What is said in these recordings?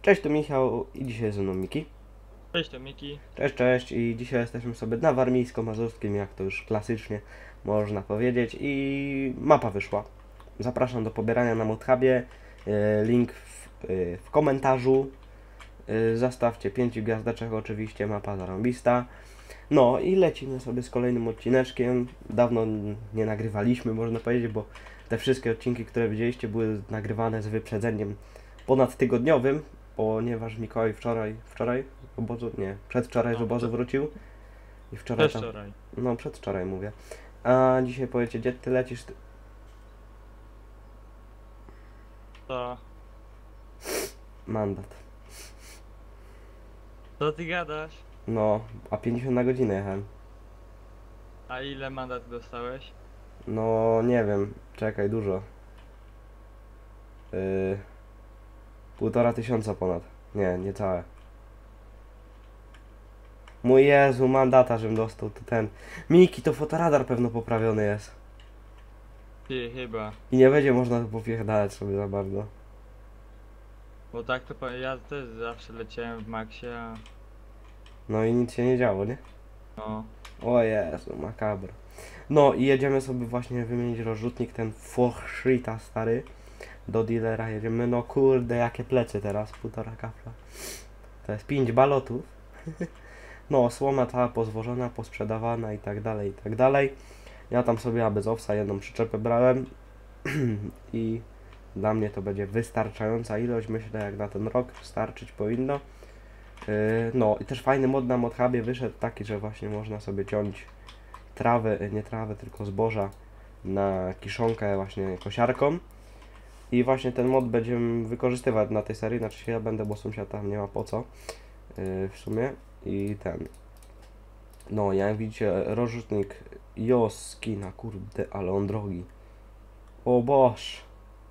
Cześć, tu Michał i dzisiaj jest ze mną Miki. Cześć, to Miki. Cześć, cześć i dzisiaj jesteśmy sobie na warmińsko-mazurskim, jak to już klasycznie można powiedzieć i mapa wyszła. Zapraszam do pobierania na Modhubie, link w komentarzu. Zostawcie 5 gwiazdeczek oczywiście, mapa zarąbista. No i lecimy sobie z kolejnym odcineczkiem. Dawno nie nagrywaliśmy, można powiedzieć, bo te wszystkie odcinki, które widzieliście, były nagrywane z wyprzedzeniem ponadtygodniowym, ponieważ Mikołaj wczoraj z obozu, nie, przedwczoraj z No, obozu wrócił i wczoraj tam, wczoraj. no przedwczoraj mówię. A dzisiaj powiecie, gdzie ty lecisz? To... Mandat. Co ty gadasz? No, a 50 na godzinę jechałem. A ile mandat dostałeś? No, nie wiem, czekaj, dużo. Yy, 1500 ponad. Nie, niecałe. Mój Jezu, mandata, żebym dostał, to ten. Miki, to fotoradar pewno poprawiony jest. Ty, chyba. I nie będzie można tu popierdalać sobie za bardzo. Bo tak to ja też zawsze leciałem w maksie, a... No i nic się nie działo, nie? No. O Jezu, makabro. No i jedziemy sobie właśnie wymienić rozrzutnik, ten Forschrita stary. Do dealera jedziemy, no kurde, jakie plecy teraz, 1,5 kafla. To jest 5 balotów. No, słoma cała pozwożona, posprzedawana i tak dalej, i tak dalej. Ja tam sobie bez owsa jedną przyczepę brałem. I dla mnie to będzie wystarczająca ilość, myślę, jak na ten rok starczyć powinno. No i też fajny mod na Modhubie wyszedł taki, że właśnie można sobie ciąć trawę, nie trawę, tylko zboża na kiszonkę właśnie kosiarką. I właśnie ten mod będziemy wykorzystywać na tej serii, znaczy się ja będę, bo sąsiad tam nie ma po co w sumie. I ten, no jak widzicie, rozrzutnik Joskina, kurde, ale on drogi. O Boż.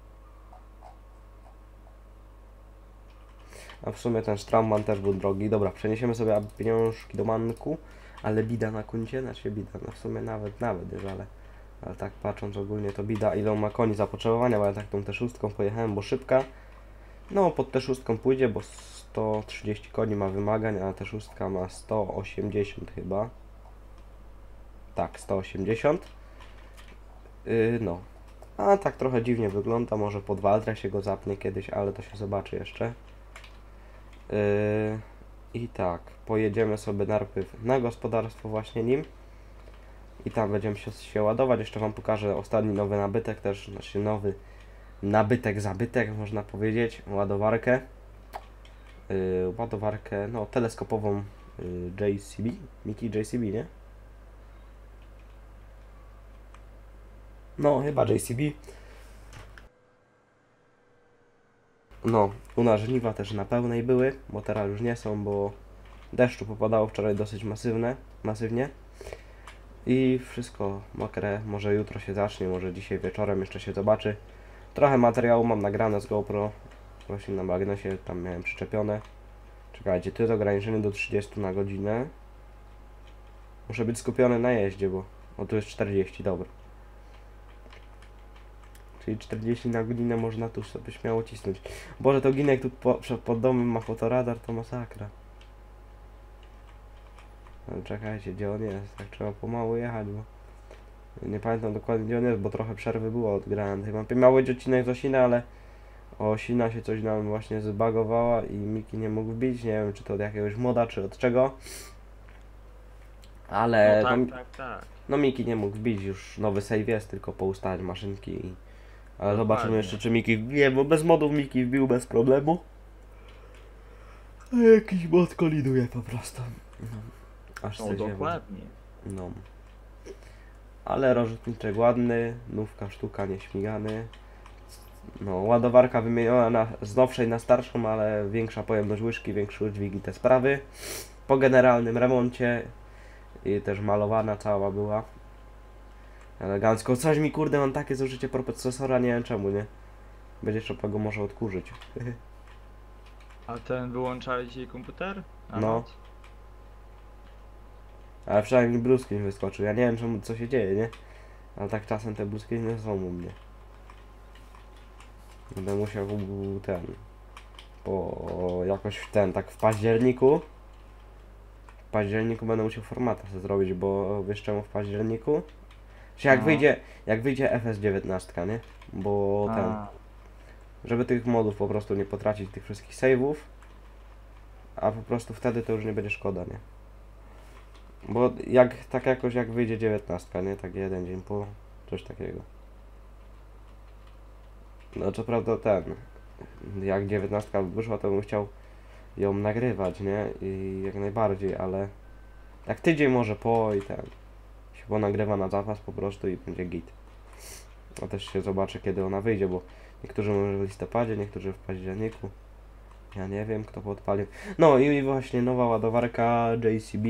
A w sumie ten Straumann też był drogi. Dobra, przeniesiemy sobie pieniążki do manku, ale bida na koncie, znaczy bida, no w sumie nawet już, ale tak patrząc ogólnie to bida, ile on ma koni zapotrzebowania, bo ja tak tą T6 pojechałem, bo szybka. No pod T6 pójdzie, bo 130 koni ma wymagań, a T6 ma 180 chyba. Tak, 180. No. A tak trochę dziwnie wygląda, może pod Waltrę się go zapnie kiedyś, ale to się zobaczy jeszcze. I tak, pojedziemy sobie najpierw na gospodarstwo właśnie nim. I tam będziemy się ładować. Jeszcze Wam pokażę ostatni nowy nabytek też, znaczy nowy nabytek, zabytek można powiedzieć. Ładowarkę. Ładowarkę, no teleskopową JCB. Miki JCB, nie? No, chyba JCB. No, u nas żniwa też na pełnej były, bo teraz już nie są, bo deszczu popadało wczoraj dosyć masywnie. I wszystko mokre, może jutro się zacznie, może dzisiaj wieczorem jeszcze się zobaczy. Trochę materiału mam nagrane z GoPro, właśnie na magnesie, tam miałem przyczepione. Czekajcie, tu jest ograniczenie do 30 na godzinę. Muszę być skupiony na jeździe, bo tu jest 40, dobra. Czyli 40 na godzinę można tu sobie śmiało cisnąć. Boże, to Ginek tu pod domem ma fotoradar, to masakra. No, czekajcie, gdzie on jest? Tak trzeba pomału jechać, bo nie pamiętam dokładnie gdzie on jest, bo trochę przerwy było od granty. Miał być odcinek z Osina, ale Osina się coś nam właśnie zbagowała i Miki nie mógł wbić. Nie wiem, czy to od jakiegoś moda, czy od czego. Ale No tak, tak. no Miki nie mógł wbić, już nowy save jest, tylko poustalać maszynki i... Ale zobaczymy Dokładnie. jeszcze, czy Miki wbije, bo bez modów Miki wbił bez problemu. A jakiś mod koliduje po prostu. No, aż No se ziewa. dokładnie. No. Ale rozrzutniczek ładny, nówka sztuka, nieśmigany. No, ładowarka wymieniona z nowszej na starszą, ale większa pojemność łyżki, większy dźwig i te sprawy. Po generalnym remoncie i też malowana cała była. Elegancko. Coś mi kurde, mam takie zużycie procesora, nie wiem czemu, nie? Będzie trzeba go może odkurzyć. A ten wyłączałeś dzisiaj komputer? Na No. noc? Ale przynajmniej blue screen wyskoczył. Ja nie wiem czemu, co się dzieje, nie? Ale tak czasem te blue screeny są u mnie. Będę musiał ten jakoś tak w październiku. W październiku będę musiał formata sobie zrobić, bo wiesz czemu w październiku? Czy No. jak wyjdzie FS19, nie? Bo ten, A, żeby tych modów po prostu nie potracić, tych wszystkich save'ów, a po prostu wtedy to już nie będzie szkoda, nie? Bo tak jakoś jak wyjdzie 19, nie? Tak jeden dzień po, coś takiego. No co prawda jak 19 wyszła, to bym chciał ją nagrywać, nie? I jak najbardziej, ale tak tydzień może po i się ponagrywa na zapas po prostu i będzie git. A też się zobaczy, kiedy ona wyjdzie, bo niektórzy może w listopadzie, niektórzy w październiku. Ja nie wiem, kto podpalił. No i właśnie nowa ładowarka JCB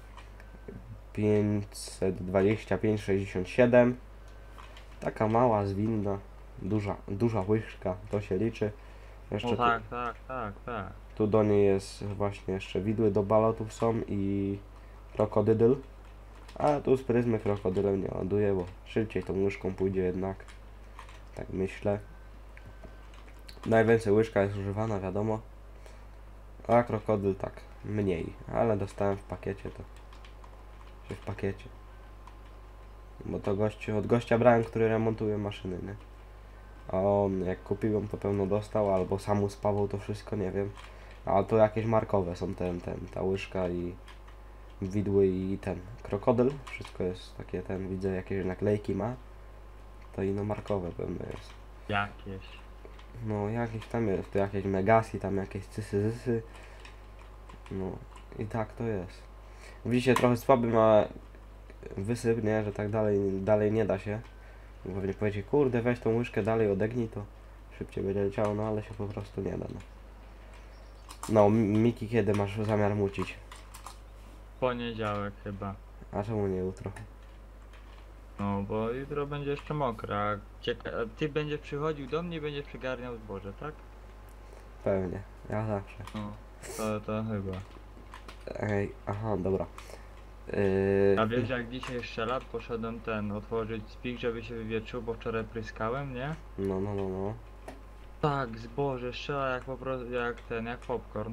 525-67. Taka mała, zwinna, duża łyżka, to się liczy. Jeszcze no tak, tak. tu do niej jest właśnie jeszcze widły do balotów są i krokodyl. A tu z pryzmy krokodylem nie ładuję, bo szybciej tą łyżką pójdzie jednak. Tak myślę. Najwięcej łyżka jest używana, wiadomo. A krokodyl tak mniej, ale dostałem w pakiecie to. Czy w pakiecie. Bo to od gościa brałem, który remontuje maszyny, nie? A on jak kupiłem to pewno dostał, albo sam uspawał to wszystko, nie wiem. A to jakieś markowe są ta łyżka i widły i ten krokodyl. Wszystko jest takie widzę jakieś naklejki ma. To ino markowe pewno jest. Jakieś. No jakieś tam jest, to jakieś Megasi, tam jakieś cysy. No i tak to jest. Widzicie, trochę słaby ma wysyp, nie, że tak dalej nie da się. Bo pewnie powiecie, kurde, weź tą łyżkę dalej odegnij, to szybciej będzie leciało, no ale się po prostu nie da. No Miki, kiedy masz zamiar mucić? Poniedziałek chyba. A czemu nie jutro? No bo jutro będzie jeszcze mokre, a ty będziesz przychodził do mnie i będziesz przygarniał zboże, tak? Pewnie, ja zawsze. No, to chyba. Ej, aha, dobra. A wiesz jak dzisiaj strzelat poszedłem otworzyć spik, żeby się wywietrzył, bo wczoraj pryskałem, nie? No. Tak, zboże strzela jak po prostu, jak popcorn.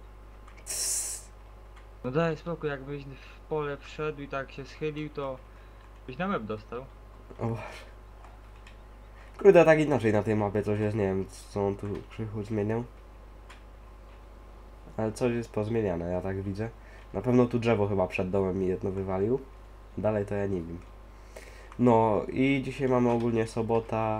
No daj spokój, jakbyś w pole wszedł i tak się schylił, to byś na łeb dostał. O Boże. Kurde, tak inaczej na tej mapie coś jest, nie wiem co on tu krzychu zmieniał. Ale coś jest pozmieniane, ja tak widzę. Na pewno tu drzewo chyba przed domem mi jedno wywalił. Dalej to ja nie wiem. No i dzisiaj mamy ogólnie sobota.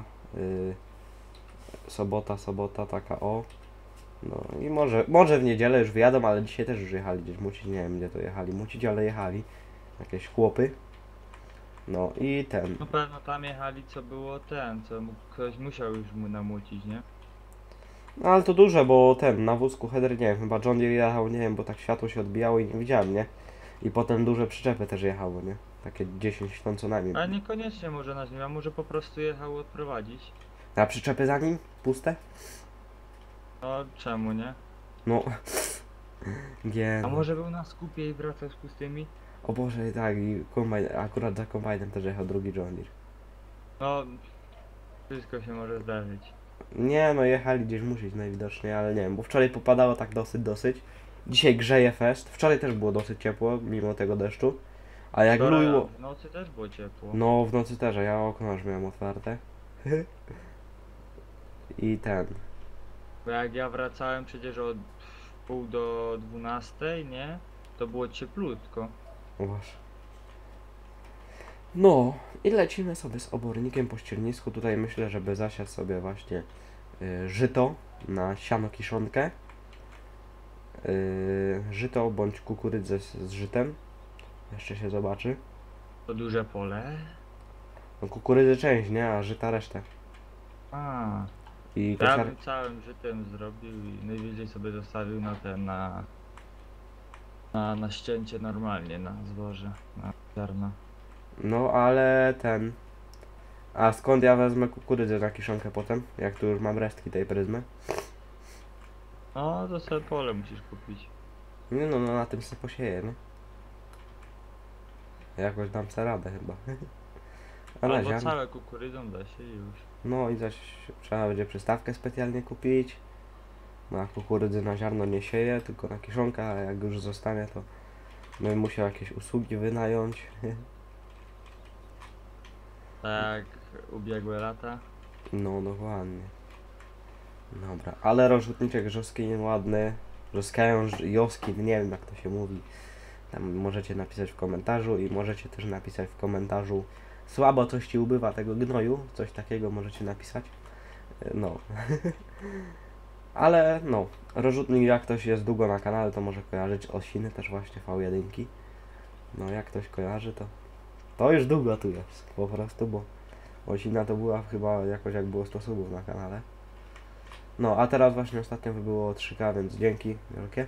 Sobota taka o. No i może w niedzielę już wyjadą, ale dzisiaj też już jechali gdzieś mucić, nie wiem gdzie to jechali mucić, ale jechali. Jakieś chłopy. No i No pewno tam jechali co było ktoś musiał już mu namucić, nie? No ale to duże, bo na wózku header, nie wiem, chyba John Deere jechał, nie wiem, bo tak światło się odbijało i nie widziałem, nie? I potem duże przyczepy też jechało, nie? Takie 10 ton co najmniej. Ale niekoniecznie może na nim, a może po prostu jechał odprowadzić. A przyczepy za nim? Puste? No czemu nie? No. Nie. A No. może był na skupie i wracał z pustymi? O Boże, tak, i kombajn, akurat za kombajnem też jechał drugi John Deere. No, wszystko się może zdarzyć. Nie, no jechali gdzieś musieć najwidoczniej, ale nie wiem, bo wczoraj popadało tak dosyć. Dzisiaj grzeje fest. Wczoraj też było dosyć ciepło, mimo tego deszczu. A jak Wczoraj, luło... w nocy też było ciepło. No, w nocy też, a ja okno aż miałem otwarte. I Bo jak ja wracałem przecież od pół do 12, nie? To było cieplutko. O Boże. No, i lecimy sobie z obornikiem po ściernisku. Tutaj myślę, żeby zasiać sobie właśnie żyto na siano kiszonkę. Żyto bądź kukurydzę z żytem. Jeszcze się zobaczy. To duże pole. No kukurydzy część, nie? A żyta resztę. A, I ja kosiar... bym całym żytem zrobił i najwyżej sobie zostawił na ścięcie normalnie, na zboże, na ziarno. No, ale A skąd ja wezmę kukurydzę na kiszonkę potem? Jak tu już mam resztki tej pryzmy. No, to sobie pole musisz kupić. Nie no, na tym sobie posieję, nie? Jakoś dam sobie radę chyba. A na Albo ziarno... całe kukurydzą da się i już. No i zaś trzeba będzie przystawkę specjalnie kupić. Na kukurydzy na ziarno nie sieje, tylko na kiszonkę, a jak już zostanie, to bym musiał jakieś usługi wynająć. Tak jak ubiegłe lata. No, dokładnie. Dobra, ale rozrzutniczek Żoskin ładny. Joskin, nie wiem jak to się mówi. Tam możecie napisać w komentarzu i możecie też napisać w komentarzu słabo coś ci ubywa tego gnoju, coś takiego możecie napisać. No. Ale no, rozrzutnik jak ktoś jest długo na kanale, to może kojarzyć Osiny też właśnie V1. No jak ktoś kojarzy, to już długo tu jest po prostu, bo Osina to była chyba jakoś jak było 100 subów na kanale. No, a teraz właśnie ostatnio było 3K, więc dzięki wielkie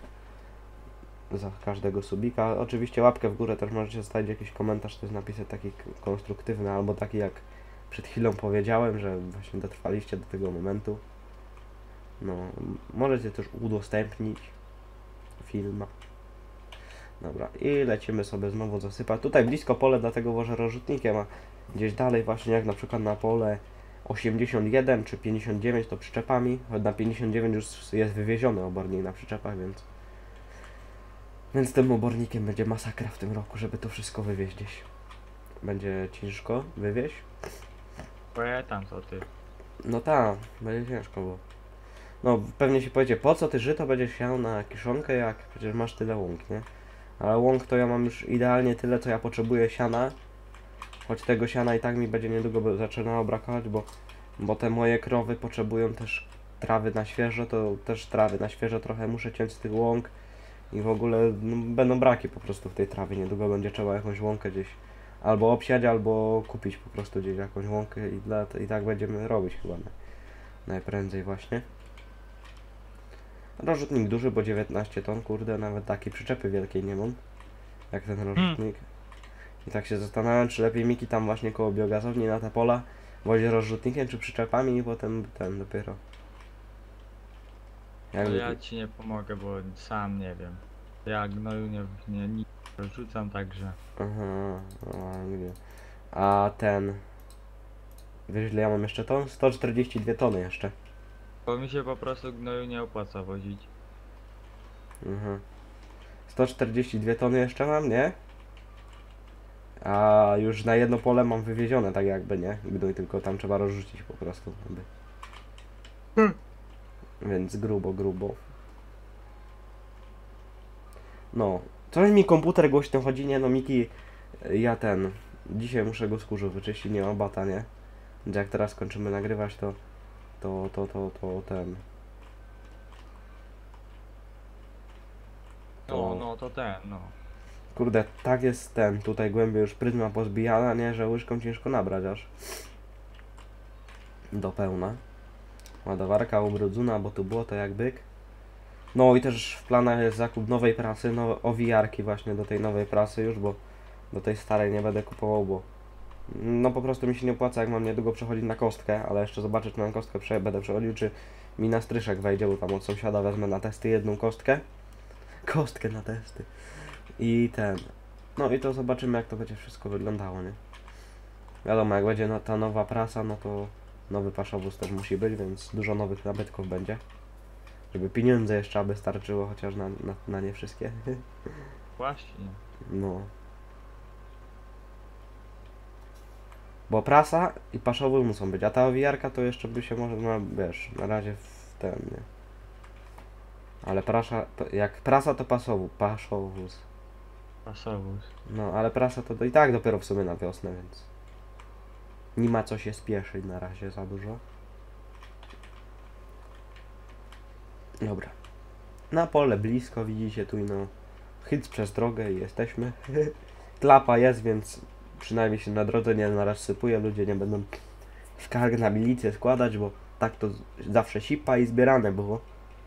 za każdego subika. Oczywiście łapkę w górę też możecie zostawić jakiś komentarz, też napisać taki konstruktywny, albo taki jak przed chwilą powiedziałem, że właśnie dotrwaliście do tego momentu. No, możecie też udostępnić film. Dobra, i lecimy sobie znowu zasypać. Tutaj blisko pole, dlatego wożę rozrzutnikiem, a gdzieś dalej właśnie jak na przykład na pole 81 czy 59 to przyczepami, choć na 59 już jest wywieziony obornik na przyczepach, więc tym obornikiem będzie masakra w tym roku, żeby to wszystko wywieźć gdzieś. Będzie ciężko wywieźć? Pojetam co ty. No tak, będzie ciężko, bo... No pewnie się powiecie, po co ty żyto będziesz siał na kiszonkę, jak przecież masz tyle łąk, nie? Ale łąk to ja mam już idealnie tyle, co ja potrzebuję siana. Choć tego siana i tak mi będzie niedługo zaczynało brakować, bo te moje krowy potrzebują też trawy na świeżo, to też trawy na świeżo trochę muszę ciąć z tych łąk. I w ogóle no, będą braki po prostu w tej trawie, niedługo będzie trzeba jakąś łąkę gdzieś albo obsiać, albo kupić po prostu gdzieś jakąś łąkę i tak będziemy robić chyba najprędzej właśnie. Rozrzutnik duży, bo 19 ton, kurde, nawet takiej przyczepy wielkiej nie mam, jak ten rozrzutnik. I tak się zastanawiam, czy lepiej Miki tam właśnie koło biogazowni na te pola wozi rozrzutnikiem, czy przyczepami i potem ten dopiero. To Jakby ja ci nie pomogę, bo sam nie wiem. Ja gnoju nie rzucam, także. Aha, a gdzie? A ten... Wiesz ile ja mam jeszcze ton? 142 tony jeszcze. Bo mi się po prostu gnoju nie opłaca wozić. Mhm. 142 tony jeszcze mam, nie? A już na jedno pole mam wywiezione tak jakby, nie? Gnój, tylko tam trzeba rozrzucić po prostu. Jakby. Więc grubo. No. Coś mi komputer głośno chodzi, nie? No Miki, dzisiaj muszę go z kurzu wyczyścić, nie ma bata, nie? Więc jak teraz kończymy nagrywać, to ten... No to ten, no. Kurde, tak jest ten, tutaj głębiej już pryzma pozbijana, nie? Że łyżką ciężko nabrać aż. Do pełna. Ładowarka ubrudzona, bo tu było to jak byk. No i też w planach jest zakup nowej prasy, owijarki właśnie do tej nowej prasy już, bo do tej starej nie będę kupował, bo no po prostu mi się nie opłaca, jak mam niedługo przechodzić na kostkę, ale jeszcze zobaczę, czy na kostkę będę przechodził, czy mi na stryszek wejdzie, bo tam od sąsiada wezmę na testy jedną kostkę. Kostkę na testy. I no i to zobaczymy, jak to będzie wszystko wyglądało, nie? Wiadomo, jak będzie ta nowa prasa, no to nowy paszowóz też musi być, więc dużo nowych nabytków będzie. Żeby pieniądze jeszcze aby starczyło, chociaż na nie wszystkie. Właśnie. No. Bo prasa i paszowóz muszą być, a ta owijarka to jeszcze by się może, no wiesz, na razie w ten, nie. Ale jak prasa to paszowóz. Pasowóz. No, ale prasa to i tak dopiero w sumie na wiosnę, więc nie ma co się spieszyć na razie za dużo. Dobra. Na pole blisko, widzicie tu no. Hyc przez drogę i jesteśmy. Klapa jest, więc przynajmniej się na drodze nie narozsypuje, ludzie nie będą skarg na milicję składać, bo tak to zawsze sipa i zbierane było.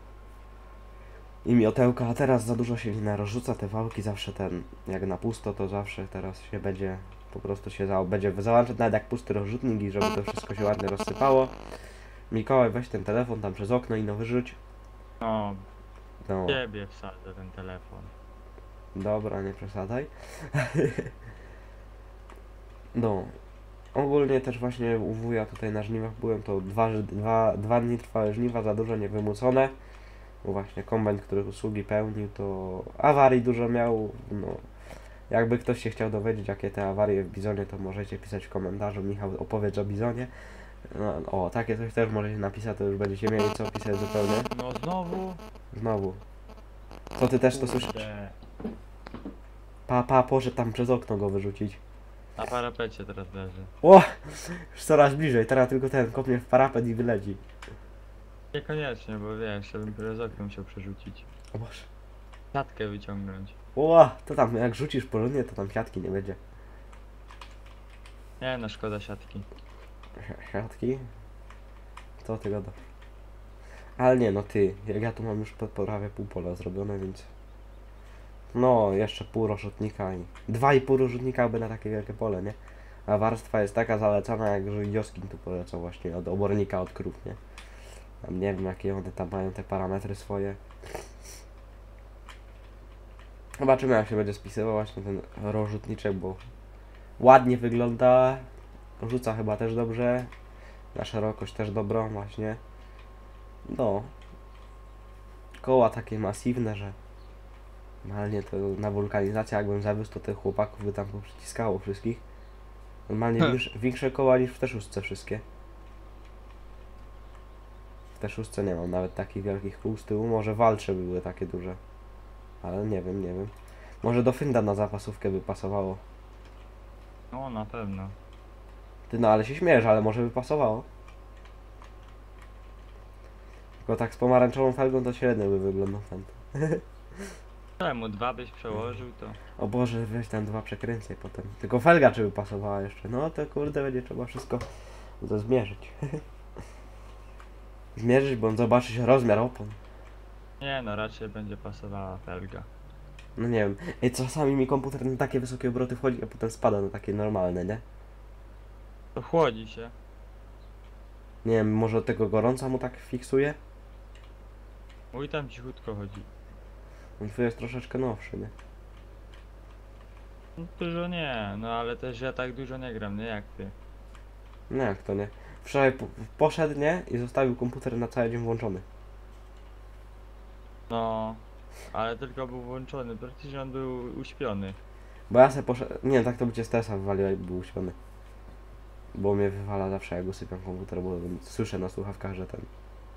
I miotełka, a teraz za dużo się nie narozrzuca, te wałki zawsze jak na pusto, to zawsze teraz się będzie, po prostu się będzie załączać nawet jak pusty rozrzutnik i żeby to wszystko się ładnie rozsypało. Mikołaj, weź ten telefon tam przez okno i no wyrzuć. No, No, ciebie wsadzę ten telefon. dobra, nie przesadzaj. No, Ogólnie też właśnie u wuja tutaj na żniwach byłem, to dwa dni trwały żniwa, za dużo niewymucone. Bo właśnie kombajn, który usługi pełnił, to awarii dużo miał. No, jakby ktoś się chciał dowiedzieć, jakie te awarie w Bizonie, to możecie pisać w komentarzu. Michał, opowiedz o Bizonie. No, o, takie coś też możecie napisać, to już będziecie mieli co pisać zupełnie. No znowu? Znowu. Co ty też to słyszysz? Kurde. Poszedł tam przez okno go wyrzucić. Na parapecie teraz leży. O! Już coraz bliżej, teraz tylko ten kopnie w parapet i wyleci. Niekoniecznie, bo wiesz, ja bym przez okno musiał przerzucić. O Boże. Siatkę wyciągnąć. O! To tam, jak rzucisz porządnie, to tam siatki nie będzie. Nie no, szkoda siatki. Siatki? Co ty gadasz? Ale nie, no ty, jak ja tu mam już prawie pół pola zrobione, więc... No, jeszcze pół rozrzutnika i... 2,5 rozrzutnika by na takie wielkie pole, nie? A warstwa jest taka zalecana, jak Joskin tu polecał właśnie od obornika od krów, nie? Tam nie wiem, jakie one tam mają te parametry swoje. Zobaczymy, jak się będzie spisywał właśnie ten rozrzutniczek, bo... Ładnie wygląda. Rzuca chyba też dobrze. Na szerokość też dobrą właśnie. No. Koła takie masywne, że... Normalnie to na wulkanizację jakbym zawiózł, to tych chłopaków by tam przyciskało wszystkich. Normalnie większe koła niż w te szóstce wszystkie. W te szóstce nie mam nawet takich wielkich kół z tyłu. Może walcze by były takie duże. Ale nie wiem, nie wiem. Może do Fynda na zapasówkę by pasowało. No na pewno. Ty no ale się śmiejesz, ale może by pasowało. Tylko tak z pomarańczową felgą to średnio by wyglądał ten. Czemu 2 byś przełożył to? O Boże, weź tam 2 przekręcę potem. Tylko felga czy by pasowała jeszcze. No to kurde będzie trzeba wszystko to zmierzyć. Zmierzyć, bo zobaczyć rozmiar opon. Nie no, raczej będzie pasowała felga. No nie wiem. Ej, czasami mi komputer na takie wysokie obroty wchodzi, a potem spada na takie normalne, nie? To chłodzi się. Nie wiem, może od tego gorąca mu tak fiksuje? Mój tam cichutko chodzi. On twój jest troszeczkę nowszy, nie? No, dużo nie, no ale też ja tak dużo nie gram, nie jak ty. No jak to nie? Wczoraj poszedł, nie? I zostawił komputer na cały dzień włączony. No, ale tylko był włączony, praktycznie on był uśpiony. Bo ja se poszedłem... Nie, tak to by cię stresa wywalił, jakby był uśpiony. Bo mnie wywala zawsze, jak usypiam komputer, bo słyszę na słuchawkach, że ten...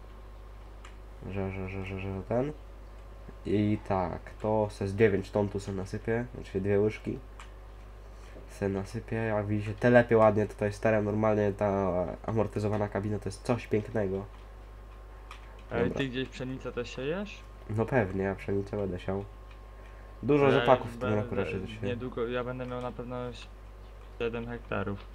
Że ten... I tak, to se z 9 ton tu se nasypię, znaczy 2 łyżki. Se nasypię, jak widzicie, telepie ładnie tutaj sterem, normalnie ta amortyzowana kabina to jest coś pięknego. Ale Dobra. ty gdzieś pszenicę też siejesz? No pewnie, ja pszenicę będę siał. Dużo Ja rzepaków w tym będę- roku raczej też się... Niedługo, ja będę miał na pewno 7 hektarów.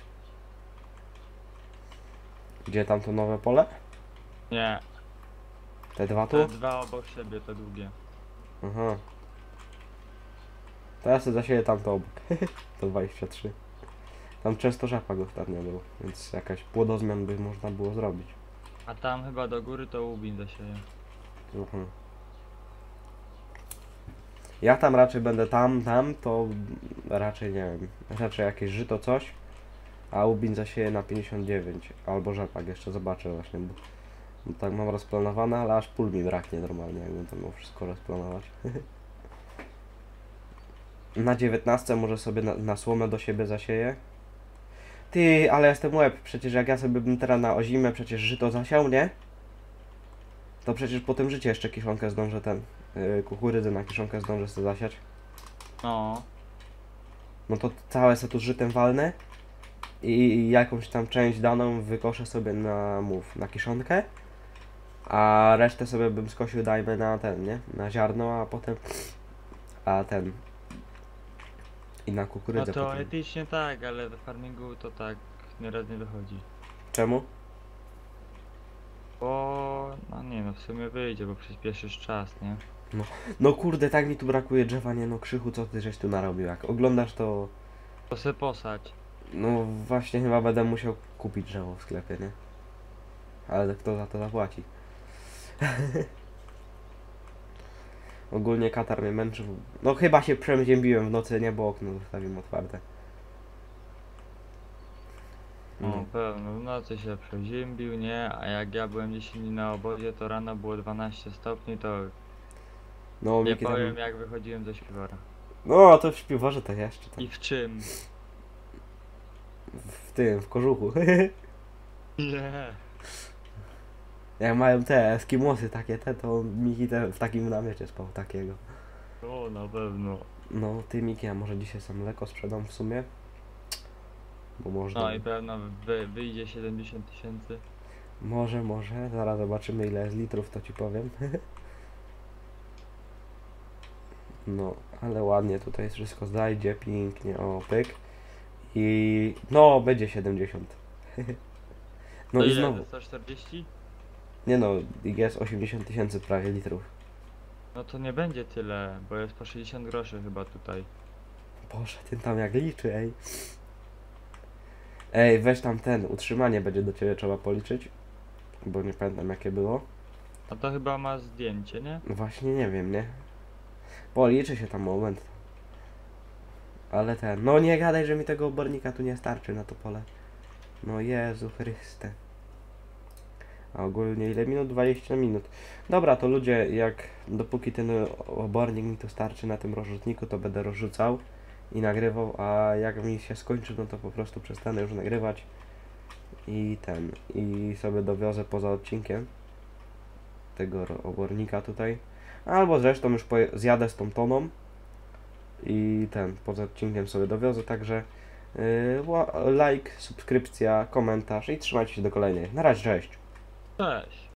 Gdzie tam to nowe pole? Nie, Te dwa te tu? 2 obok siebie, te długie. Aha. Teraz sobie zasieję tamto obok. To 23. Tam często rzepak ostatnio był, więc jakaś płodozmian by można było zrobić. A tam chyba do góry to łubin zasieje. Mhm. Ja tam raczej będę tam, to raczej nie wiem, raczej jakieś żyto coś, a ubin zasieje na 59, albo rzepak jeszcze zobaczę właśnie, bo tak mam rozplanowane, ale aż pól mi braknie normalnie, jakbym to miał wszystko rozplanować. Na 19 może sobie na słomę do siebie zasieję. Ty, ale jestem łeb, przecież jak ja sobie bym teraz na ozimę przecież żyto zasiał, nie? To przecież po tym życie jeszcze kiszonkę zdążę kukurydzę na kiszonkę zdążę sobie zasiać. No, No to całe se tu żytem walnę i jakąś tam część daną wykoszę sobie na kiszonkę, a resztę sobie bym skosił, dajmy na ten, nie? Na ziarno, a potem i na no kukurydzę potem. teoretycznie tak, ale w farmingu to tak nieraz nie wychodzi. Czemu? Bo, no nie no, w sumie wyjdzie, bo przyspieszysz czas, nie? No kurde, tak mi tu brakuje drzewa, nie no Krzychu, co ty żeś tu narobił? Jak oglądasz to... To se posać. No właśnie chyba będę musiał kupić drzewo w sklepie, nie? Ale kto za to zapłaci? Ogólnie katar mnie męczył. No chyba się przeziębiłem w nocy, nie, bo okno zostawiłem otwarte. No. Pewno, w nocy się przeziębił, nie? A jak ja byłem 10 dni na obozie, to rano było 12 stopni, to No, nie Miki tam... powiem jak wychodziłem ze śpiwora. No, to w śpiworze to jeszcze tak. I w czym? W tym, w kożuchu. Nie. Jak mają te eskimosy takie to Miki te w takim namiocie spał takiego. O, na pewno. No, ty Miki, a może dzisiaj sam mleko sprzedam w sumie? Bo można. No i pewno wyjdzie 70 000. Może, zaraz zobaczymy ile jest litrów, to ci powiem. No, ale ładnie tutaj wszystko zajdzie, pięknie, o pyk. I no, będzie 70. No To i ile? znowu, 140? nie no, jest 80 000 prawie litrów. No to nie będzie tyle, bo jest po 60 groszy chyba tutaj. Boże, ten tam jak liczy, ej. Ej, weź tam ten, utrzymanie będzie do ciebie trzeba policzyć. Bo nie pamiętam jakie było. A to chyba ma zdjęcie, nie? No właśnie nie wiem, nie? Policzy się tam moment. Ale ten, no nie gadaj, że mi tego obornika tu nie starczy na to pole. No Jezu Chryste. A ogólnie ile minut? 20 minut. Dobra, to ludzie, jak dopóki ten obornik mi tu starczy na tym rozrzutniku, to będę rozrzucał i nagrywał, a jak mi się skończy, no to po prostu przestanę już nagrywać i sobie dowiozę poza odcinkiem tego obornika tutaj. Albo zresztą już zjadę z tą toną i poza odcinkiem sobie dowiozę, także like, subskrypcja, komentarz i trzymajcie się do kolejnej. Na razie, cześć! Cześć.